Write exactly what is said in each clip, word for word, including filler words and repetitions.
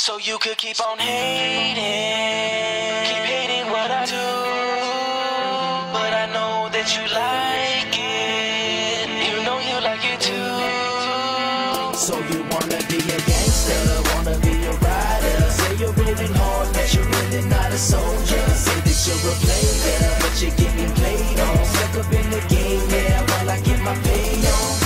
So you could keep on hating, keep hating what I do, but I know that you like it, you know you like it too. So you wanna be a gangster, wanna be a rider, say you're rolling hard, but you're really not a soldier, say that you're a player, but you're getting played on, stuck up in the game, yeah, while I get my pay on.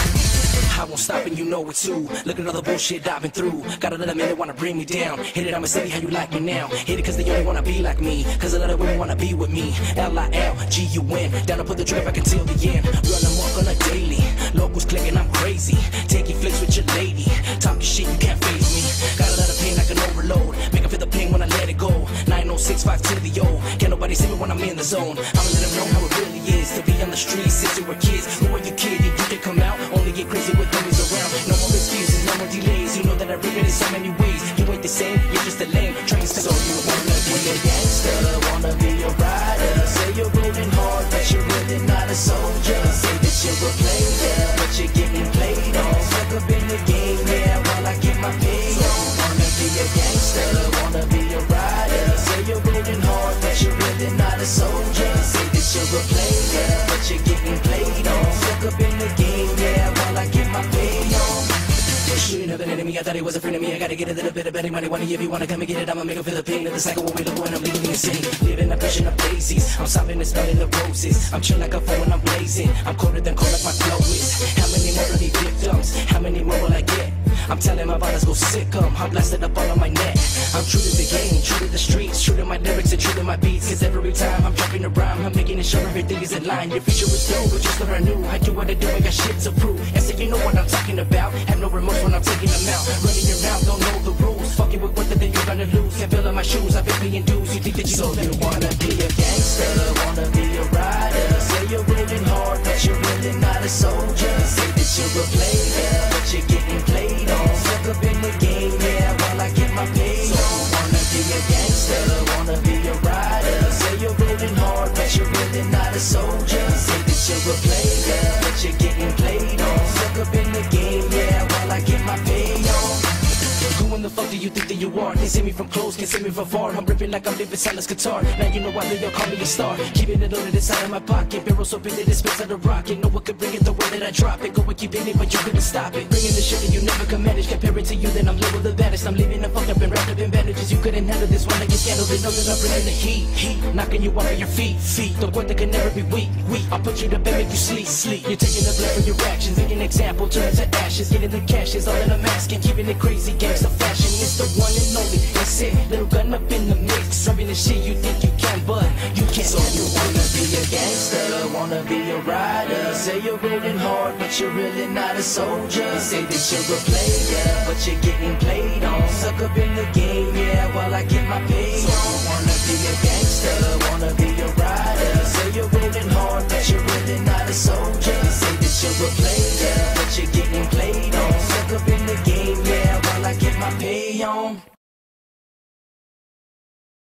I won't stop and you know it too. Look at all the bullshit I've been through. Got another man that wanna bring me down. Hit it, I'ma say how you like me now. Hit it cause they only wanna be like me, cause a lot of women wanna be with me. L I L G U N, down to put the drip back until the end. Run amok on a daily, locals clicking, I'm crazy. Taking flicks with your lady, talking shit, you can't face me. Got a lot of pain, I can overload. Make 'em feel the pain when I let it go. Nine oh six five to the O. Can't nobody see me when I'm in the zone. I'ma let them know how it really is to be on the streets since you were kids. Who are you kidding? You can come out, only get crazy with homies around. No more excuses, no more delays. You know that I rip it in so many ways. You ain't the same, you're just a lame. Trying to so you wanna be a gangster, wanna be a rider. Say you're rolling hard, but you're really not a soldier. Say that you're a player, but you're getting played on. Stuck up in the game, yeah, while I get my pay on. Wanna be a gangster, wanna be a rider. Say you're rolling hard, but you're really not a soldier. Say that you're a player, but you're getting played on. Stuck up in the game, yeah, while I get my pay on. Shooting up an enemy, I thought he was a friend of me. I gotta get a little bit of betting money. Money, if you wanna come and get it, I'ma make him feel the pain of the cycle when we look when I'm leaving insane. Living a vision of daisies, I'm stopping and smelling the roses. I'm chilling like a phone when I'm blazing. I'm colder than cold like my flow is. How many more bloody victims? How many more will I get? I'm telling my brothers go sick 'em. I'm blasted up all on my neck. I'm true to the game, true to the streets, true to my lyrics and true to my beats. Cause every time I'm dropping a rhyme, I'm making sure everything is in line. Your future is slow, but just what I knew. I do what I do, I got shit to prove. And so you know what I'm talking about. Have no remorse when I'm taking them out. Running your mouth, don't know the rules. Fucking with what then you're gonna lose. Can't feel on my shoes, I've been paying dues. You think that you so you wanna be a gangster, wanna be a rider. Say you're rolling hard, but you're really not a soldier. Say that you're a player, but you're getting played on. Stuck up in the game, yeah, while I get my pay on. So wanna be a gangster, wanna be a rider. Say you're rolling hard, but you're really not a soldier. Say that you're a player, but you're getting played on. Stuck up in the game, yeah, while I get my pay on. Who in the fuck do you think that you are? They see me from close, can't see me from far. I'm ripping like I'm living Silas guitar. Now you know why they all call me a star. Keeping it loaded inside of my pocket. Barrel so big that it spits out a rocket. No one could bring it the way that I drop it. Go and keep it, but you couldn't stop it. Bringing the shit that you never can manage. Compare it to you, then I'm labeled the baddest. I'm leaving the fuck up and wrapped up in bandages. You couldn't handle this one like you scandal. They know that I'm bringing the heat, heat. Knocking you off of your feet, feet. The one that can never be weak, weak. I'll put you to bed, make you sleep, sleep. You're taking the blame for your actions. Making an example, turn it to ashes. Getting the cash is all in a mask. And keeping it crazy, gangsta fashion. It's the one and only, that's it. Little gun up in the mix. Rubbing the shit you think you can, but you can't. So you wanna be a gangster, wanna be a rider. Say you're rolling hard, but you're really not a soldier. Say that you're a player, but you're getting played on. Suck up in the game, yeah, while I get my pay on. So you wanna be a gangster, wanna be a rider. Say you're rolling hard, but you're really not a soldier. Say that you're a player, but you're getting